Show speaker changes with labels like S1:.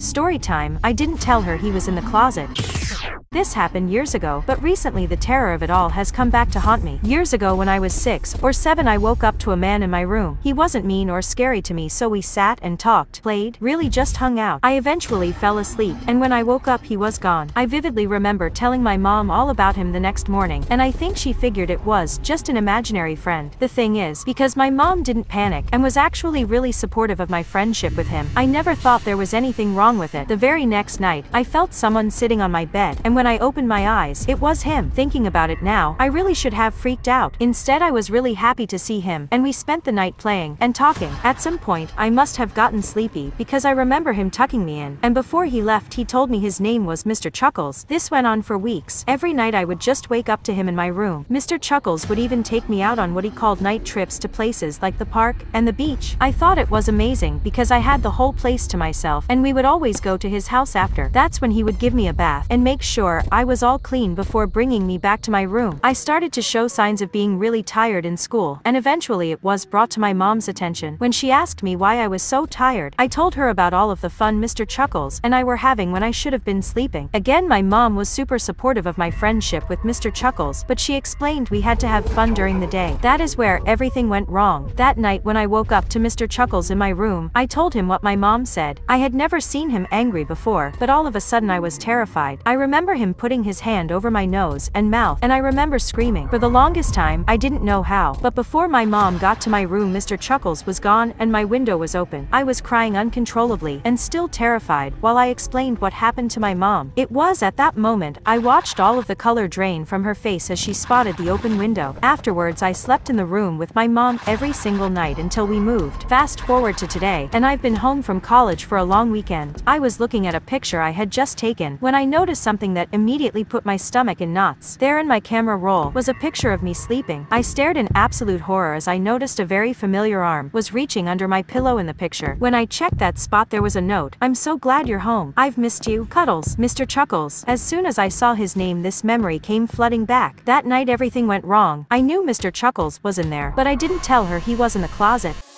S1: Story time. I didn't tell her he was in the closet. This happened years ago, but recently the terror of it all has come back to haunt me. Years ago when I was 6 or 7 I woke up to a man in my room. He wasn't mean or scary to me, so we sat and talked, played, really just hung out. I eventually fell asleep, and when I woke up he was gone. I vividly remember telling my mom all about him the next morning, and I think she figured it was just an imaginary friend. The thing is, because my mom didn't panic and was actually really supportive of my friendship with him, I never thought there was anything wrong with it. The very next night, I felt someone sitting on my bed, and when I opened my eyes, it was him. Thinking about it now, I really should have freaked out. Instead, I was really happy to see him, and we spent the night playing and talking. At some point, I must have gotten sleepy because I remember him tucking me in, and before he left he told me his name was Mr. Chuckles. This went on for weeks. Every night I would just wake up to him in my room. Mr. Chuckles would even take me out on what he called night trips to places like the park and the beach. I thought it was amazing because I had the whole place to myself, and we would always go to his house after. That's when he would give me a bath and make sure I was all clean before bringing me back to my room. I started to show signs of being really tired in school, and eventually it was brought to my mom's attention. When she asked me why I was so tired, I told her about all of the fun Mr. Chuckles and I were having when I should have been sleeping. Again, my mom was super supportive of my friendship with Mr. Chuckles, but she explained we had to have fun during the day. That is where everything went wrong. That night when I woke up to Mr. Chuckles in my room, I told him what my mom said. I had never seen him angry before, but all of a sudden I was terrified. I remember him putting his hand over my nose and mouth, and I remember screaming. For the longest time, I didn't know how, but before my mom got to my room, Mr. Chuckles was gone and my window was open. I was crying uncontrollably and still terrified while I explained what happened to my mom. It was at that moment I watched all of the color drain from her face as she spotted the open window. Afterwards, I slept in the room with my mom every single night until we moved. Fast forward to today, and I've been home from college for a long weekend. I was looking at a picture I had just taken when I noticed something that immediately put my stomach in knots. There in my camera roll was a picture of me sleeping. I stared in absolute horror as I noticed a very familiar arm was reaching under my pillow in the picture. When I checked that spot, there was a note: "I'm so glad you're home. I've missed you. Cuddles, Mr. Chuckles." As soon as I saw his name, this memory came flooding back. That night everything went wrong. I knew Mr. Chuckles was in there, but I didn't tell her he was in the closet.